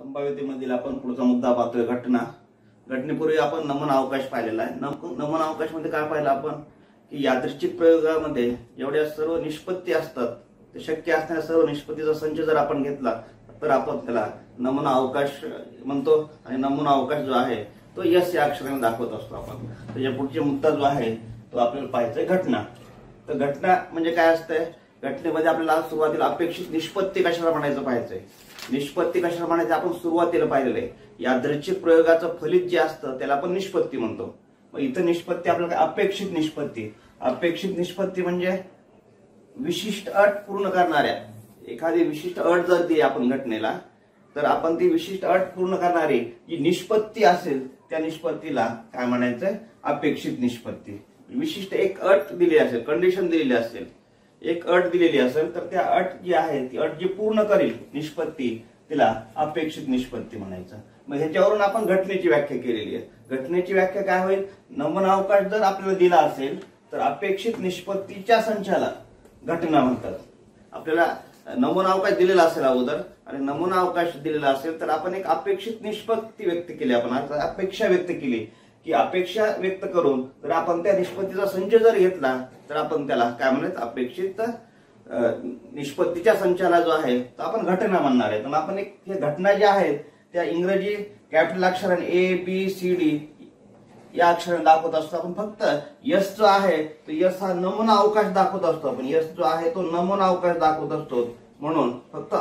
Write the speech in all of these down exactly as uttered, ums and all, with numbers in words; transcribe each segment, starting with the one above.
संभाव्यतेमधील आपण पुढचा मुद्दा पाहतोय घटना. घटनेपूर्वी आपण नमुना अवकाश पाहिलेला आहे. नमुना अवकाश मध्ये काय पाहिलं आपण की यादृच्छिक प्रयोगामध्ये जेवढ्या सर्व निष्पत्ती असतात ते शक्य असणाऱ्या सर्व निष्पत्तीचा संच जर आपण घेतला तर आपण त्याला नमुना अवकाश म्हणतो. आणि नमुना अवकाश जो आहे तो यस या अक्षराने दाखवत असतो आपण. त्याच्या पुढचा मुद्दा जो आहे तो आपल्याला पाहायचा घटना. तर घटना म्हणजे काय असतंय, घटनेमध्ये आपल्याला सुरुवातीला अपेक्षित निष्पत्ती कशाला म्हणायचं पाहायचंय. निष्पत्ती कशाला म्हणायचं आपण सुरुवातीला पाहिलेलं आहे. यादृच्छिक प्रयोगाचं फलित जे असतं त्याला आपण निष्पत्ती म्हणतो. मग इथं निष्पत्ती आपल्याला अपेक्षित निष्पत्ती. अपेक्षित निष्पत्ती म्हणजे विशिष्ट अट पूर्ण करणाऱ्या, एखादी विशिष्ट अट जर दिली आपण घटनेला तर आपण ती विशिष्ट अट पूर्ण करणारी जी निष्पत्ती असेल त्या निष्पत्तीला काय म्हणायचंय, अपेक्षित निष्पत्ती. विशिष्ट एक अट दिली असेल, कंडिशन दिलेली असेल, एक अट दिलेली असेल तर त्या अट जी आहे ती अट जी पूर्ण करेल निष्पत्ती तिला अपेक्षित निष्पत्ती म्हणायचं. मग ह्याच्यावरून आपण घटनेची व्याख्या केलेली आहे. घटनेची व्याख्या काय होईल, नमुना अवकाश जर आपल्याला दिला असेल तर अपेक्षित निष्पत्तीच्या संचाला घटना म्हणतात. आपल्याला नमुना अवकाश दिलेला असेल अगोदर आणि नमुना अवकाश दिलेला असेल तर आपण एक अपेक्षित निष्पत्ती व्यक्त केली, आपण अपेक्षा व्यक्त केली की अपेक्षा व्यक्त करून जर आपण त्या निष्पत्तीचा संच जर घेतला तर आपण त्याला काय म्हणत, अपेक्षित निष्पत्तीच्या संचाला जो आहे तो आपण घटना म्हणणार आहे. तर आपण एक हे घटना ज्या आहेत त्या इंग्रजी कॅपिटल अक्षराने ए बी सी डी या अक्षराने दाखवत असतो. आपण फक्त यस जो आहे तो यस हा नमुना अवकाश दाखवत असतो. आपण यस जो आहे तो नमुना अवकाश दाखवत असतो. म्हणून फक्त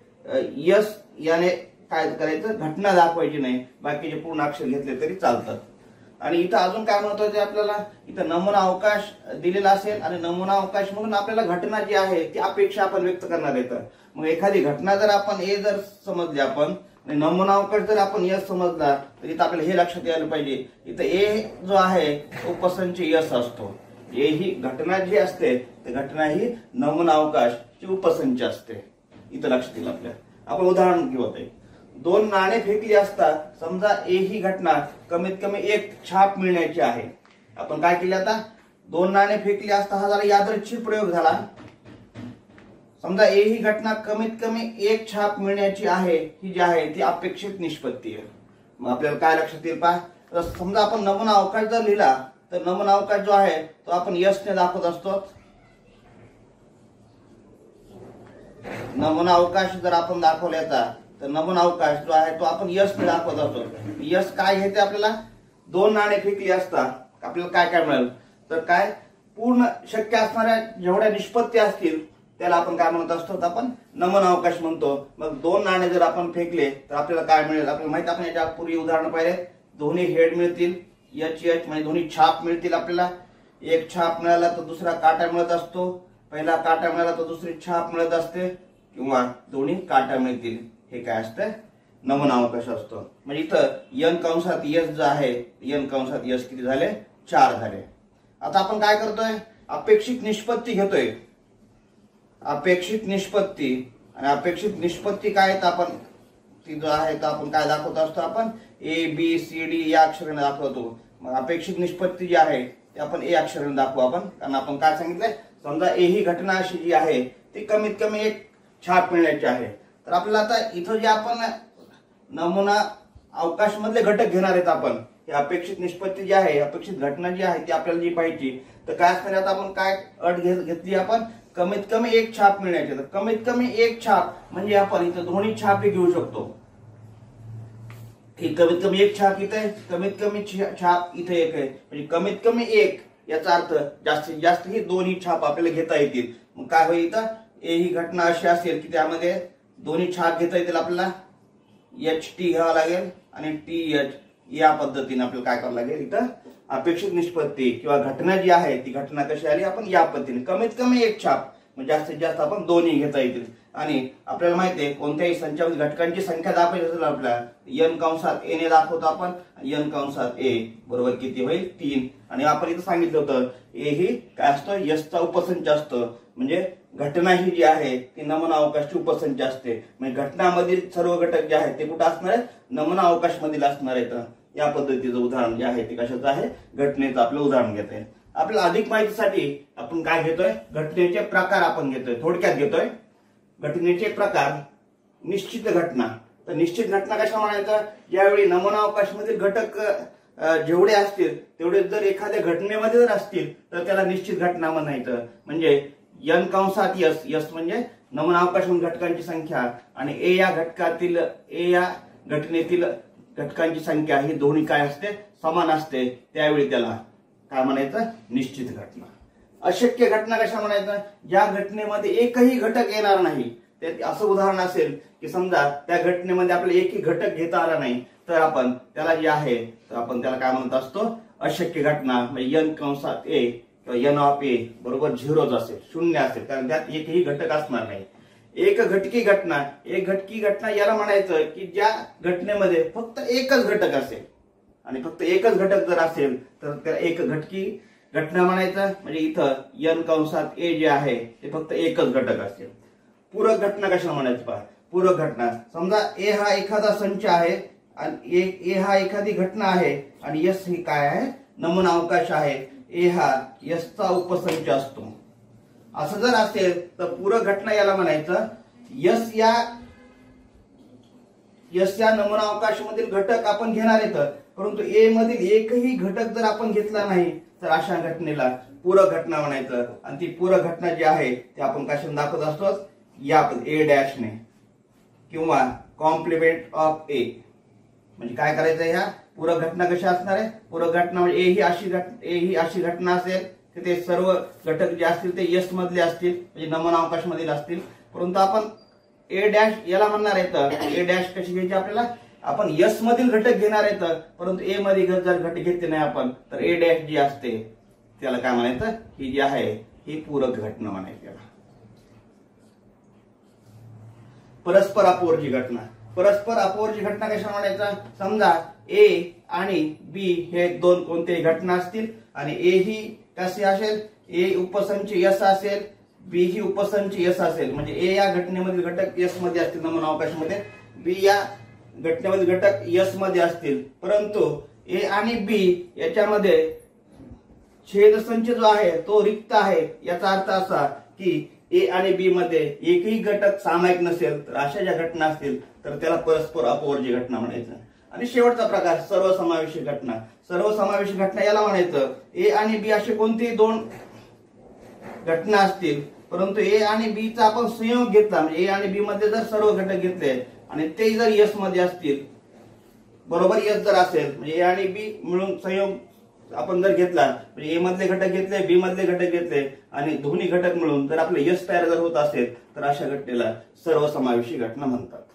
यस याने काय करायचं, घटना दाखवायची नाही, बाकीचे पूर्ण अक्षर घेतले तरी चालतात. आणि इथं अजून काय म्हणतो ते आपल्याला, इथं नमुना अवकाश दिलेला असेल आणि नमुना अवकाश म्हणून आपल्याला घटना जी आहे ती अपेक्षा आपण व्यक्त करणार आहे. मग एखादी घटना जर आपण ए जर समजली आपण आणि नमुना अवकाश जर आपण यस समजला तर इथं आपल्याला हे लक्षात यायला पाहिजे, इथं ए जो आहे तो उपसंच यस असतो. ए ही घटना जी असते ती घटना ही नमुना अवकाशची उपसंच असते. इथं लक्षात येईल आपल्या. आपण उदाहरण घेऊ. दोन नाणे फेकली असता समजा ए ही घटना कमीत कमी एक छाप मिळण्याची आहे. आपण काय केले, आता दोन नाणे फेकली असता हा जरा यादृच्छिक प्रयोग झाला. समजा ए ही घटना कमीत कमी एक छाप मिळण्याची आहे, ही जी आहे ती अपेक्षित निष्पत्ती आहे. मग आपल्याला काय लक्षात येईल पहा, तर समजा आपण नमुना अवकाश जर लिहिला तर नमुना अवकाश जो आहे तो आपण यशने दाखवत असतो. नमुना अवकाश जर आपण दाखवल्याचा तर नमुना अवकाश जो आहे तो आपण यश दाखवत असतो. यश काय घेते आपल्याला, दोन नाणे फेकली असता आपल्याला काय काय मिळेल, तर काय पूर्ण शक्य असणाऱ्या जेवढ्या निष्पत्ती असतील त्याला आपण काय म्हणत असतो, आपण नमुना अवकाश म्हणतो. मग दोन नाणे जर आपण फेकले तर आपल्याला काय मिळेल, आपल्याला माहिती, आपण याच्या पूर्वी उदाहरण पाहिले, दोन्ही हेड मिळतील, एच एच म्हणजे दोन्ही छाप मिळतील. आपल्याला एक छाप मिळाला तर दुसरा काटा मिळत असतो, पहिला काटा मिळाला तर दुसरी छाप मिळत असते, किंवा दोन्ही काटा मिळतील. हे काय असतं, नमुना अवकाश असतो. म्हणजे इथं यन कंसात यस जो आहे, यन कंसात यस किती झाले, चार झाले. आता आपण काय करतोय, अपेक्षित निष्पत्ती घेतोय. अपेक्षित निष्पत्ती आणि अपेक्षित निष्पत्ती काय तर आपण ती जो आहे तर आपण काय दाखवत असतो, आपण ए बी सी डी या अक्षराने दाखवतो. मग अपेक्षित निष्पत्ती जी आहे ती आपण ए अक्षराने दाखवू आपण, कारण आपण काय सांगितलंय, समजा ए ही घटना अशी जी आहे ती कमीत कमी एक छाप मिळण्याची आहे. तर आपल्याला आता इथं जे आपण नमुना अवकाश मधले घटक घेणार आहेत आपण, ही अपेक्षित निष्पत्ती जी आहे, अपेक्षित घटना जी आहे ती आपल्याला जी पाहिजे, तर काय असणार, आता आपण काय अट घेतली, आपण कमीत कमी एक छाप मिळण्याची. तर कमीत कमी एक छाप म्हणजे आपण इथं दोन्ही छाप घेऊ शकतो. ही कमीत कमी एक छाप इथे आहे, कमीत कमी छाप इथे एक आहे, म्हणजे कमीत कमी एक याचा अर्थ जास्तीत जास्त ही दोन्ही छाप आपल्याला घेता येतील. मग काय होईल, इथं ए ही घटना अशी असेल की त्यामध्ये दोन्ही छाप घेता येतील. आपल्याला एच टी घ्यावा लागेल आणि टी एच या पद्धतीने आपल्याला काय करावं लागेल, इथं अपेक्षित निष्पत्ती किंवा घटना जी आहे ती घटना कशी आली, आपण या पद्धतीने कमीत कमी एक छाप म्हणजे जास्तीत जास्त आपण दोन्ही घेता येतील. आणि आपल्याला माहिती आहे कोणत्याही संचामध्ये घटकांची संख्या दाखवायची असेल आपल्याला यन कंसात ए ने दाखवतो आपण, यन कंसात ए बरोबर किती होईल, तीन. आणि आपण इथं सांगितलं होतं ए ही काय असतं, यशचा उपसंच असतो. म्हणजे घटना ही जी आहे ती नमुना अवकाशची उपसंच असते. म्हणजे घटनामधील सर्व घटक जे आहेत ते कुठं असणार आहेत, नमुना अवकाश मधील असणार आहेत. या पद्धतीचं उदाहरण जे आहे ते कशाचं आहे, घटनेचं आपलं उदाहरण घेत आहे. आपल्याला अधिक माहितीसाठी आपण काय घेतोय, घटनेचे प्रकार आपण घेतोय. थोडक्यात घेतोय घटनेचे प्रकार, निश्चित घटना. तर निश्चित घटना कशा म्हणायचा, ज्यावेळी नमुनावकाशमधील घटक जेवढे असतील तेवढे जर एखाद्या घटनेमध्ये जर असतील तर त्याला निश्चित घटना म्हणायचं. म्हणजे एन कंसात यस, यस म्हणजे नमुनावकाशमधील घटकांची संख्या आणि ए या घटकातील ए या घटनेतील घटकांची संख्या ही दोन्ही काय असते, समान असते, त्यावेळी त्याला काय म्हणायचं, निश्चित घटना. अशक्य घटना कशा म्हणायचं, ज्या घटनेमध्ये एकही घटक येणार नाही. ते असं उदाहरण असेल की समजा त्या घटनेमध्ये आपल्याला एकही घटक घेता आला नाही तर आपण त्याला जे आहे तर आपण त्याला काय म्हणत असतो, अशक्य घटना. म्हणजे एन कंसात ए किंवा एन ऑफ ए बरोबर झिरोच असेल, शून्य असेल, कारण त्यात एकही घटक असणार नाही. एक घटकी घटना, एक घटकी घटना याला म्हणायचं की ज्या घटनेमध्ये फक्त एकच घटक असेल आणि फक्त एकच घटक जर असेल तर त्याला एक घटकी घटना म्हणायचं. म्हणजे इथं एन कंसात ए जे आहे ते फक्त एकच घटक असेल. पूरक घटना कशाला म्हणायचं पहा. पूरक घटना, समजा ए हा एखादा संच आहे आणि ए हा एखादी घटना आहे आणि यस ही काय आहे, नमुना अवकाश आहे. ए हा यसचा उपसंच असतो. असं जर असेल तर पूरक घटना याला म्हणायचं. यस या यस या नमुना अवकाशामधील घटक आपण घेणार आहेत, परंतु ए मधील एकही घटक जर आपण घेतला नाही तर अशा घटनेला पूरक घटना म्हणायचं. आणि ती पूरक घटना जी आहे ती आपण कशाने दाखवत असतो, या ए डॅशने किंवा कॉम्प्लिमेंट ऑफ ए. म्हणजे काय करायचं, ह्या पूरक घटना कशा असणार आहे, पूरक घटना म्हणजे ए ही अशी घटना ए ही अशी घटना असेल की ते सर्व घटक जे असतील ते यस मधले असतील, म्हणजे नमुना अवकाश मधील असतील, परंतु आपण ए डॅश याला म्हणणार आहे. तर ए डॅश कशी घ्यायची आपल्याला, आपण यस मधील घटक घेणार आहेत, परंतु ए मध्ये जर घटक घेतले नाही आपण तर ए डॅश जी असते त्याला काय म्हणायचं, ही जी आहे ही पूरक घटना म्हणायची. परस्पर अपवर्जी घटना, परस्पर अपवर्जी घटना कशा म्हणायचा, समजा ए आणि बी हे दोन कोणतेही घटना असतील आणि ए ही कशी असेल, ए उपसंच यस असेल, बी ही उपसंच यस असेल. म्हणजे ए या घटनेमधील घटक यस मध्ये असतील नमुना अवकाशामध्ये, बी या घटनेमधील घटक यस मध्ये असतील, परंतु ए आणि बी याच्यामध्ये छेदसंच जो आहे तो रिक्त आहे. याचा अर्थ असा की ए आणि बी मध्ये एकही घटक सामायिक नसेल तर अशा ज्या घटना असतील तर त्याला परस्पर अपवर्जी घटना म्हणायचं. आणि शेवटचा प्रकार सर्वसमावेशी घटना. सर्वसमावेशी घटना याला म्हणायचं, ए आणि बी असे कोणतेही दोन घटना असतील, परंतु ए आणि बी चा आपण संयोग घेतला, म्हणजे ए आणि बी मध्ये जर सर्व घटक घेतले आणि ते जर यस मध्ये असतील, बरोबर यस जर असेल, म्हणजे ए आणि बी मिळून संयोग आपण जर घेतला, म्हणजे ए मधले घटक घेतले, बी मधले घटक घेतले आणि दोन्ही घटक मिळून जर आपले यस तयार जर होत असेल तर अशा घटनेला सर्वसमावेशी घटना म्हणतात.